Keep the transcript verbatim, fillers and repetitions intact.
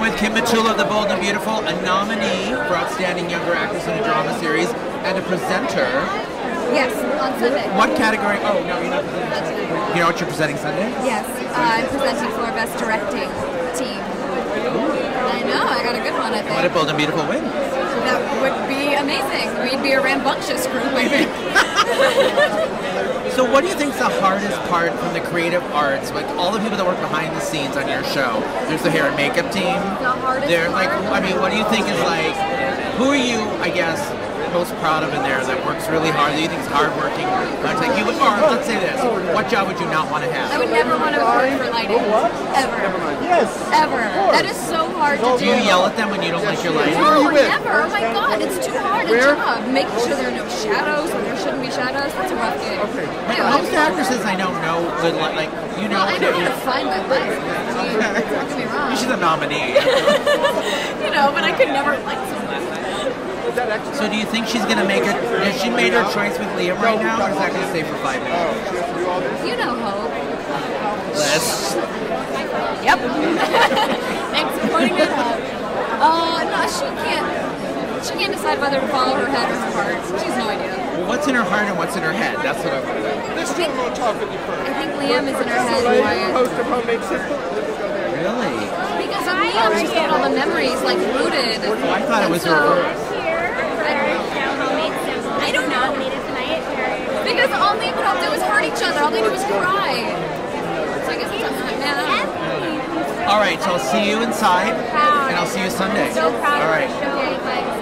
with Kim Matula, The Bold and Beautiful, a nominee for Outstanding Younger Actress in a Drama Series, and a presenter. Yes, on Sunday. What category? Oh, no, you're not presenting. You know what you're presenting Sunday? Yes, uh, I'm presenting for Best Directing Team. I know, I got a good one, I think. What a Bold and Beautiful win. That would be amazing. We'd be a rambunctious group, I think. So what do you think is the hardest part from the creative arts? Like all the people that work behind the scenes on your show. There's the hair and makeup team. The hardest They're like, part? I mean, what do you think is like, who are you, I guess, most proud of in there that works really hard, that you think is hardworking? Like, like you would, or let's say this, what job would you not want to have? I would never want to work for lighting. Ever. Yes. Ever. That is so hard to do. Do you yell at them when you don't like your lighting? No, never. Oh my god, it's too hard a job. Making sure there are no shadows when there shouldn't be shadows, that's a rough gig. Okay. Like, most actresses I know know good light, like, you know. Well, I know how to find my light. Don't get me wrong. She's a nominee. You know, but I could never light someone. So do you think she's going to make her, has she made her choice with Liam right now, or is that going to stay for five minutes? You know Hope. Liz. Yep. Thanks for pointing it out. Uh, no, she can't, she can't decide whether to follow her head or her heart. She has no idea. Well, what's in her heart and what's in her head? That's what I want to know. This time I'll talk with you first. I think Liam is in her head and Wyatt. Post of homemade system. Really? Because of Liam, she's got all the memories, like, rooted. Oh, I thought it was so, reversed. I don't know. Because all they would all do is hurt each other. All they do is cry. So I guess it's not man. All right, so I'll see you inside, and I'll see you Sunday. So proud All right. of the show.